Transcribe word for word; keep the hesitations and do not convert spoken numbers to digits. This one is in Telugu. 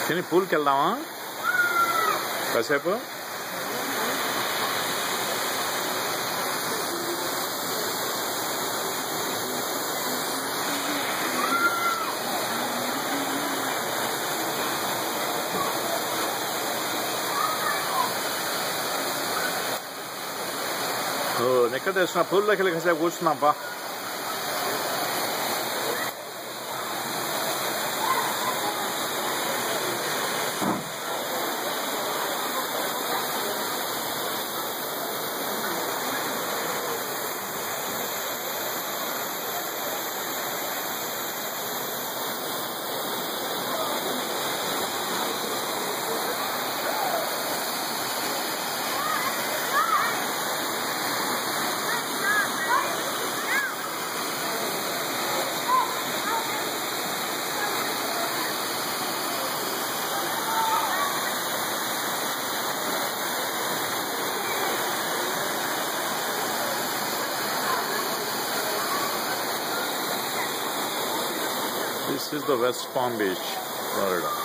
తిని పూల్కి వెళ్దామా కాసేపు? ఎక్కడ తెచ్చిన పూల దగ్గర కాసేపు కూర్చున్నాంపా. This is the West Palm Beach, Florida.